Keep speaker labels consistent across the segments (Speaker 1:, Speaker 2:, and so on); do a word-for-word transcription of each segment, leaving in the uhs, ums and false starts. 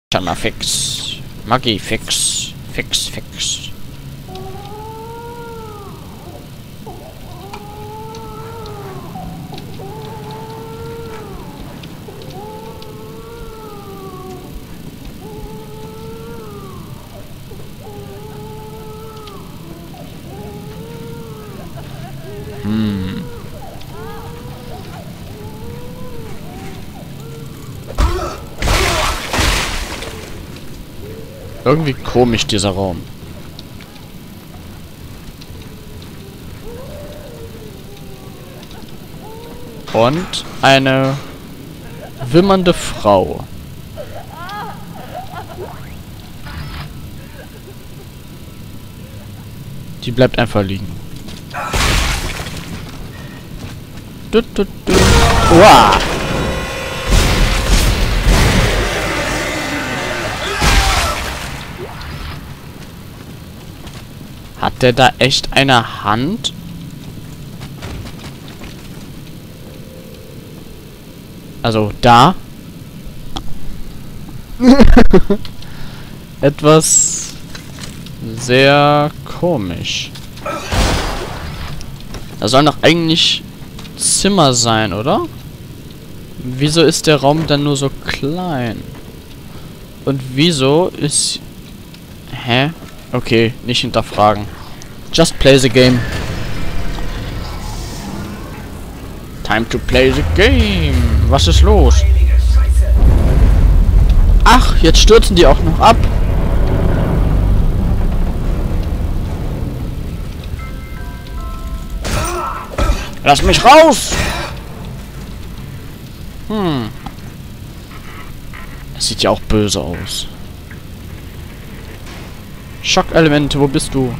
Speaker 1: Schon mal fix. Magie fix. Fix, fix. Hm. Irgendwie komisch, dieser Raum. Und eine wimmernde Frau. Die bleibt einfach liegen. Du, du, du. Uah. Hat der da echt eine Hand? Also da. Etwas sehr komisch. Da sollen doch eigentlich Zimmer sein, oder? Wieso ist der Raum dann nur so klein? Und wieso ist... Hä? Okay, nicht hinterfragen. Just play the game. Time to play the game. Was ist los? Ach, jetzt stürzen die auch noch ab. Lass mich raus! Hm. Das sieht ja auch böse aus. Schockelemente, wo bist du?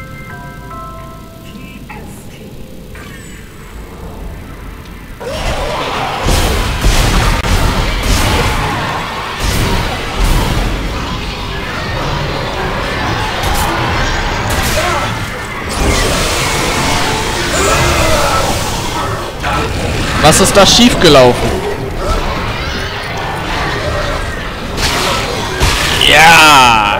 Speaker 1: Was ist da schiefgelaufen? Ja!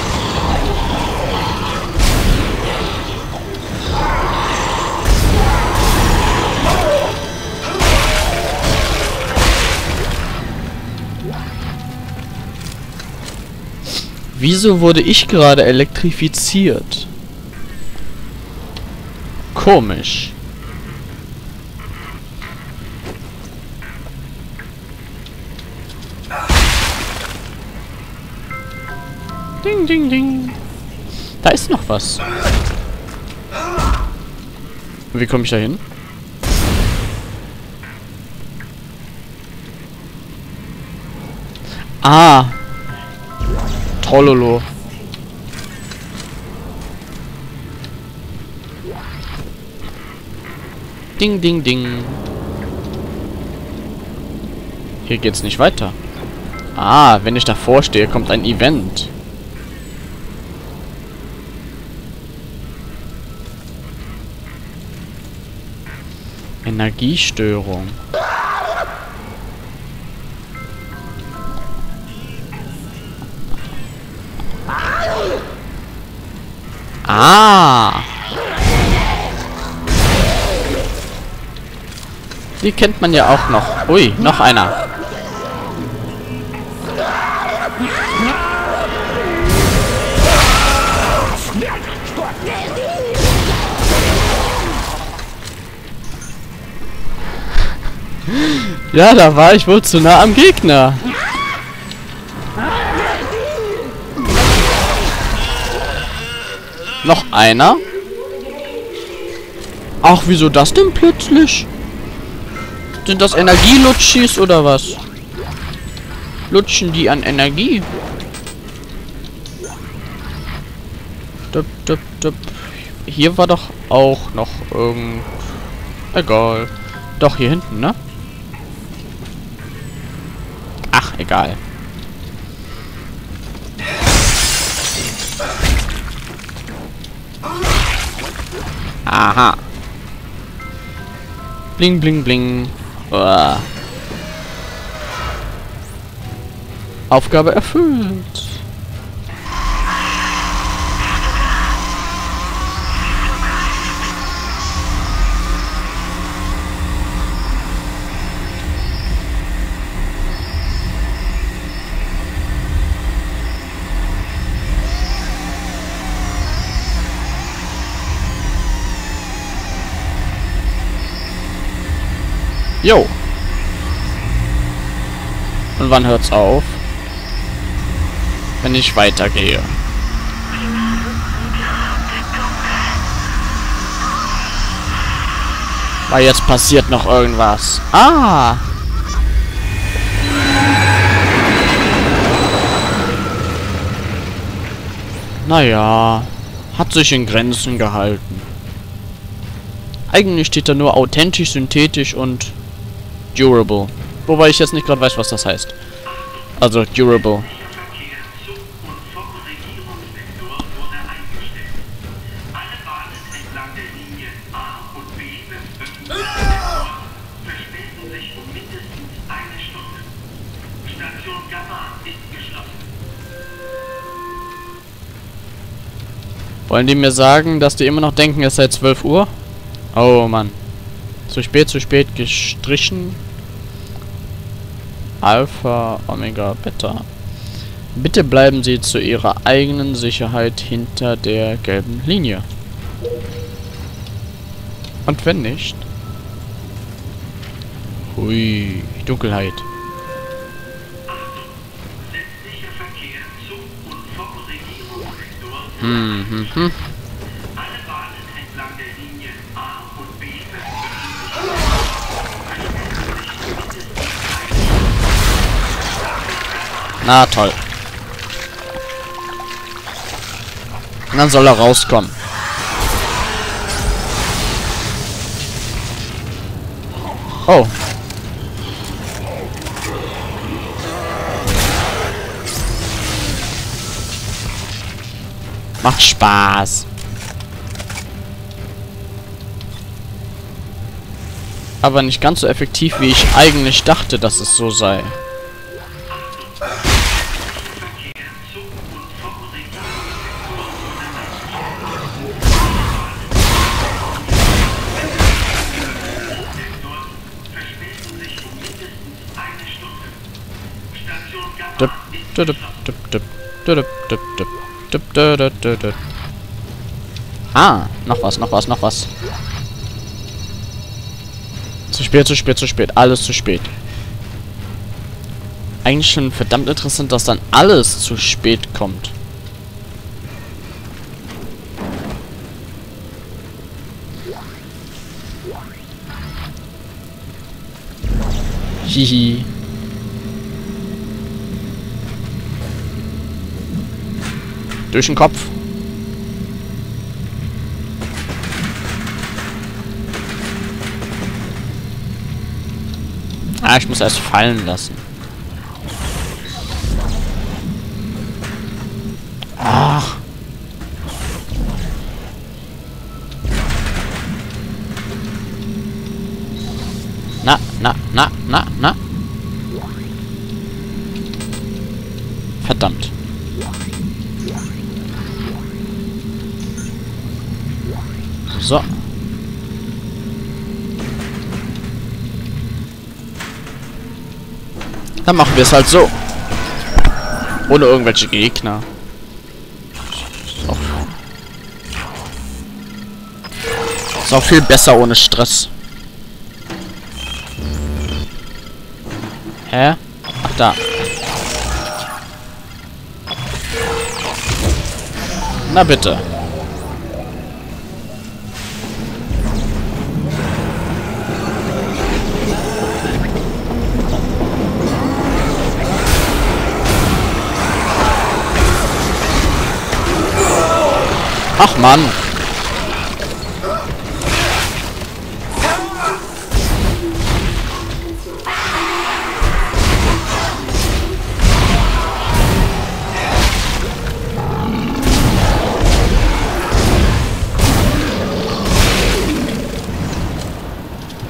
Speaker 1: Wieso wurde ich gerade elektrifiziert? Komisch. Ding, ding, ding. Da ist noch was. Wie komme ich da hin? Ah. Trollolo. Ding, ding, ding. Hier geht's nicht weiter. Ah, wenn ich davor stehe, kommt ein Event. Energiestörung. Ah! Die kennt man ja auch noch. Ui, noch einer. Ja, da war ich wohl zu nah am Gegner. Noch einer? Ach, wieso das denn plötzlich? Sind das Energielutschis oder was? Lutschen die an Energie? Dup, dup, dup. Hier war doch auch noch irgend... Egal. Doch, hier hinten, ne? Ach, egal. Aha. Bling, bling, bling. Uah. Aufgabe erfüllt. Jo. Und wann hört's auf? Wenn ich weitergehe. Weil jetzt passiert noch irgendwas. Ah! Naja, hat sich in Grenzen gehalten. Eigentlich steht da nur authentisch, synthetisch und durable. Wobei ich jetzt nicht gerade weiß, was das heißt. Also durable. Wollen die mir sagen, dass die immer noch denken, es sei zwölf Uhr? Oh Mann. Zu spät, zu spät gestrichen. Alpha, Omega, Beta. Bitte bleiben Sie zu Ihrer eigenen Sicherheit hinter der gelben Linie. Und wenn nicht? Hui, Dunkelheit. Hm, hm, hm. Na toll. Und dann soll er rauskommen. Oh. Macht Spaß. Aber nicht ganz so effektiv, wie ich eigentlich dachte, dass es so sei. Dup, dup, dup, dup, dup, dup, dup, dup, dup, dup, dup. Ah, noch was, noch was, noch was. Zu spät, zu spät, zu spät. Alles zu spät. Eigentlich schon verdammt interessant, dass dann alles zu spät kommt. Hihi. Durch den Kopf. Ah, ich muss erst fallen lassen. Ach. Na, na, na, na, na. Verdammt. So. Dann machen wir es halt so. Ohne irgendwelche Gegner. Ist auch, ist auch viel besser ohne Stress. Hä? Ach, da. Na bitte. Ach Mann.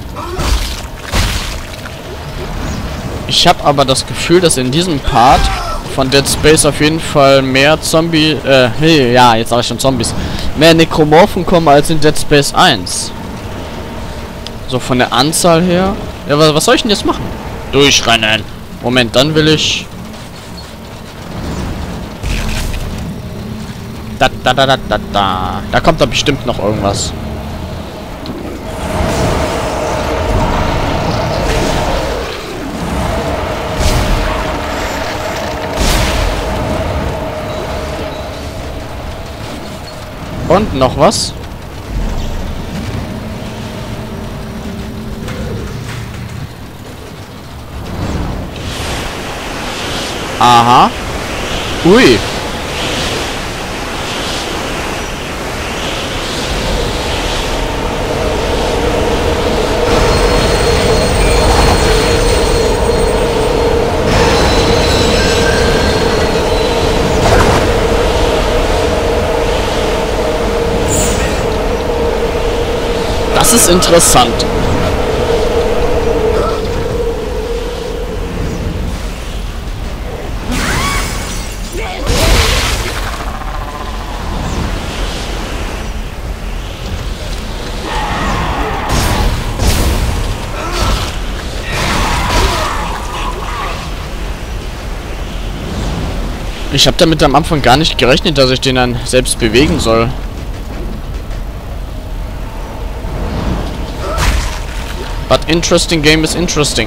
Speaker 1: Ich habe aber das Gefühl, dass in diesem Part von Dead Space auf jeden Fall mehr Zombie, äh, hey, ja, jetzt sage ich schon Zombies, mehr Nekromorphen kommen als in Dead Space eins. So von der Anzahl her. Ja, was, was soll ich denn jetzt machen? Durchrennen. Moment, dann will ich... Da, da, da, da, da, da. Da kommt da bestimmt noch irgendwas. Und noch was? Aha. Ui. Das ist interessant. Ich habe damit am Anfang gar nicht gerechnet, dass ich den dann selbst bewegen soll. But interesting game is interesting.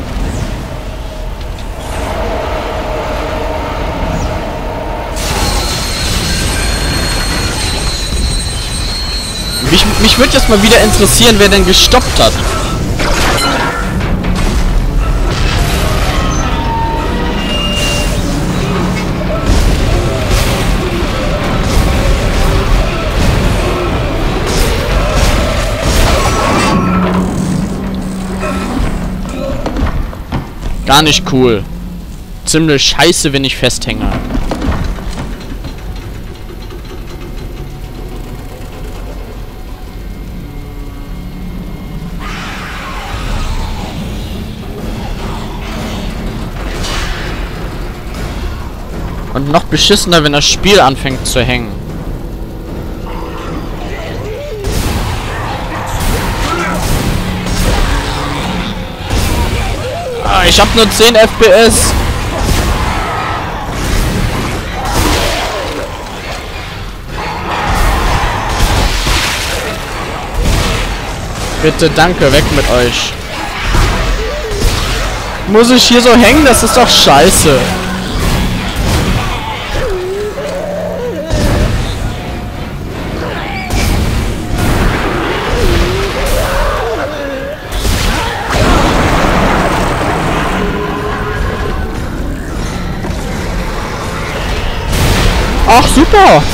Speaker 1: Mich, mich würde jetzt mal wieder interessieren, wer denn gestoppt hat. Gar nicht cool. Ziemlich scheiße, wenn ich festhänge. Und noch beschissener, wenn das Spiel anfängt zu hängen. Ah, ich hab nur zehn F P S. Bitte, danke, weg mit euch. Muss ich hier so hängen? Das ist doch scheiße. Ach, super!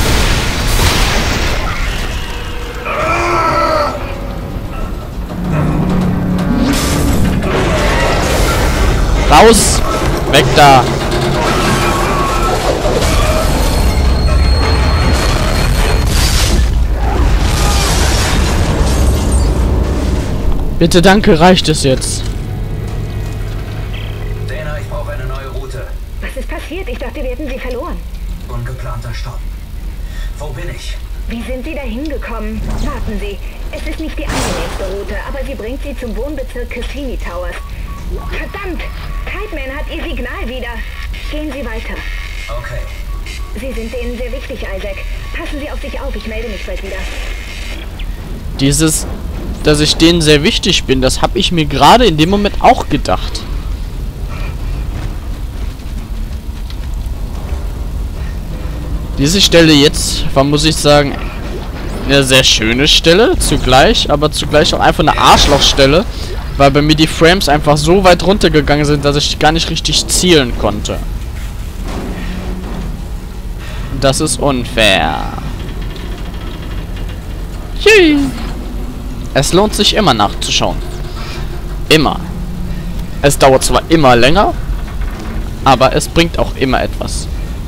Speaker 1: Raus! Weg da! Bitte, danke, reicht es jetzt.
Speaker 2: Dana, ich brauche eine neue Route.
Speaker 3: Was ist passiert? Ich dachte, wir hätten sie verloren.
Speaker 2: Ungeplanter Stopp. Wo bin ich?
Speaker 3: Wie sind Sie da hingekommen? Warten Sie. Es ist nicht die angenehmste Route, aber sie bringt Sie zum Wohnbezirk Cassini Towers. Verdammt! Kite Man hat Ihr Signal wieder. Gehen Sie weiter.
Speaker 2: Okay.
Speaker 3: Sie sind denen sehr wichtig, Isaac. Passen Sie auf sich auf, ich melde mich bald wieder.
Speaker 1: Dieses, dass ich denen sehr wichtig bin, das habe ich mir gerade in dem Moment auch gedacht. Diese Stelle jetzt war, muss ich sagen, eine sehr schöne Stelle zugleich, aber zugleich auch einfach eine Arschlochstelle, weil bei mir die Frames einfach so weit runtergegangen sind, dass ich gar nicht richtig zielen konnte. Das ist unfair. Tschüss. Es lohnt sich immer nachzuschauen. Immer. Es dauert zwar immer länger, aber es bringt auch immer etwas.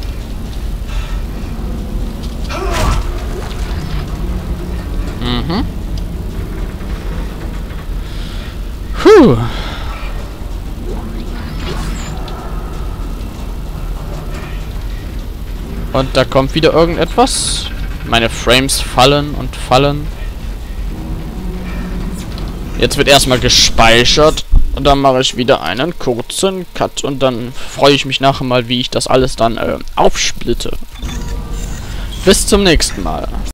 Speaker 1: Mhm. Puh. Und da kommt wieder irgendetwas. Meine Frames fallen und fallen. Jetzt wird erstmal gespeichert. Und dann mache ich wieder einen kurzen Cut. Und dann freue ich mich nachher mal, wie ich das alles dann äh, aufsplitte. Bis zum nächsten Mal.